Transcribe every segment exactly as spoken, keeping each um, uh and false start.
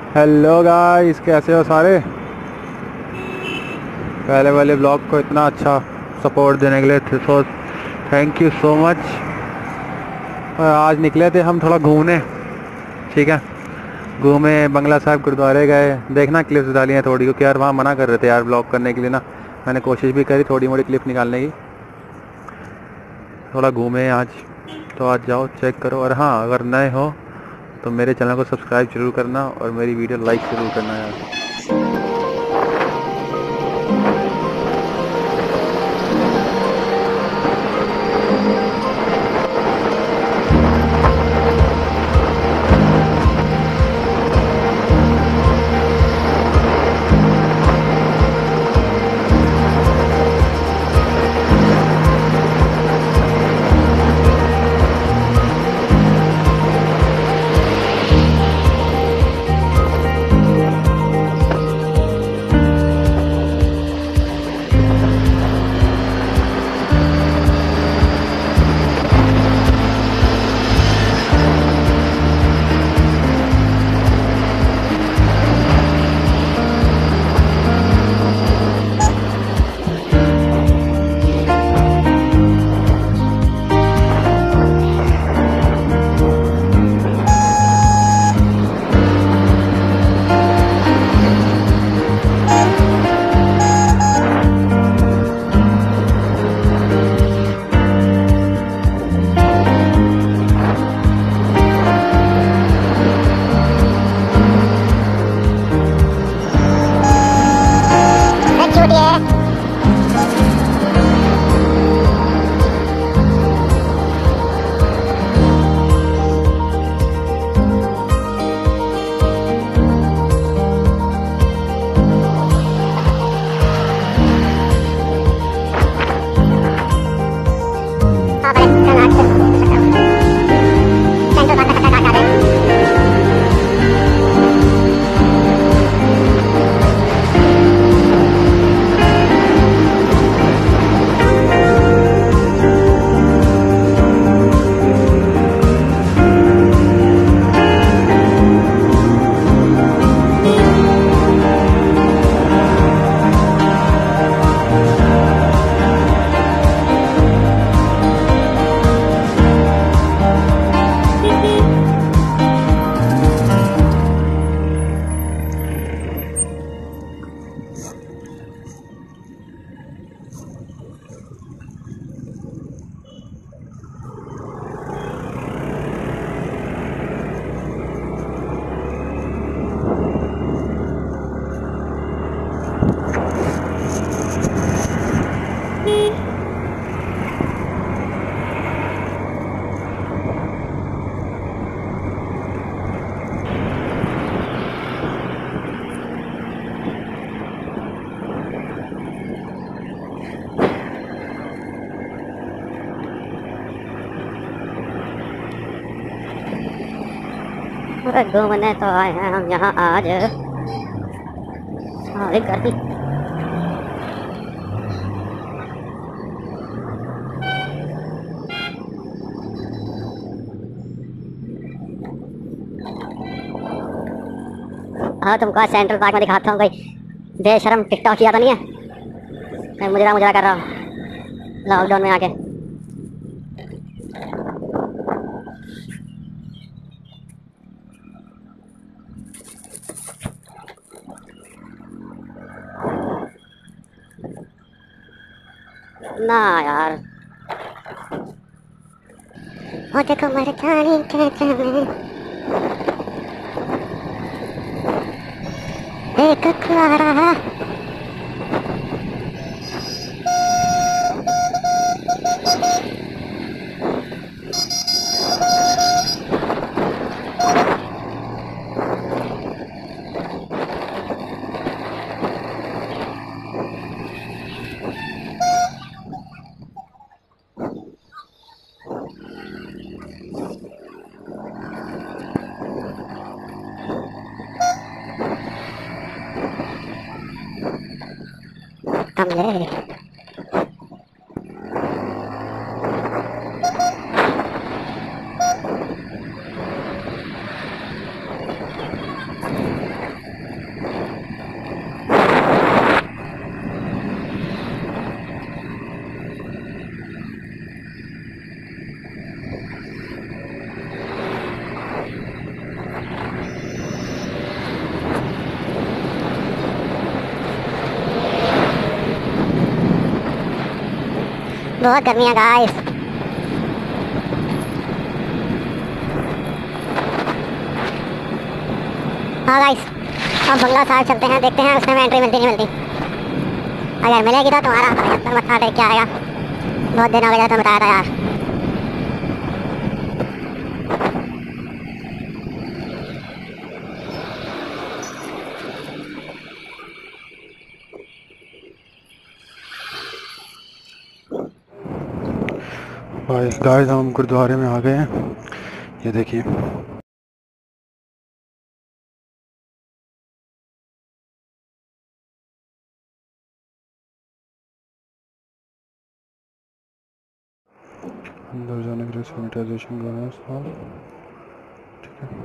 Hello guys, कैसे हो सारे। पहले वाले ब्लॉग को इतना अच्छा सपोर्ट देने के लिए so thank you so much. आज निकले थे हम थोड़ा घूमने, ठीक है। घूमे, बंगला साहब गुरुद्वारे गए। देखना क्लिप्स डाली हैं थोड़ी, क्योंकि यार वहाँ मना कर रहे थे यार ब्लॉग करने के लिए ना। मैंने कोशिश भी करी थोड़ी मोड़ी क्लिप निकालने की। थोड़ा घूमे आज, तो आज जाओ चेक करो। और हाँ, अगर नए हो तो मेरे चैनल को सब्सक्राइब जरूर करना और मेरी वीडियो लाइक ज़रूर करना यार। घूमने तो आए हैं हम यहाँ आज। सारी गर्दी हाँ, तुमको आज सेंट्रल पार्क में दिखाता हूँ। कोई बेशरम टिकटॉक किया तो नहीं है? मैं मुजरा मुजरा कर रहा हूँ लॉकडाउन में आके। ना यार, वो देखो मेरे जानी के चले एक क्लारा है। कमले बहुत गर्मी है गाइस। हाँ गाइस, अब बंगला साहब चलते हैं, देखते हैं उसमें एंट्री मिलती नहीं मिलती। अगर मिलेगी तो तुम्हारा पचहत्तर मत्था टेक के आएगा। बहुत दिन हो गया तो बताया था यार। गाइस गाइस हम गुरुद्वारे में आ गए हैं, ये देखिए। अंदर जाने के लिए सैनिटाइजेशन कर रहे हैं साहब, ठीक है।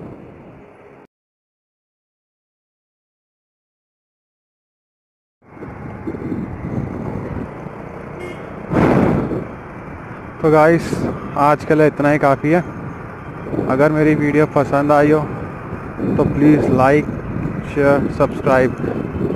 तो गाइस आज के लिए इतना ही काफ़ी है। अगर मेरी वीडियो पसंद आई हो तो प्लीज़ लाइक शेयर सब्सक्राइब।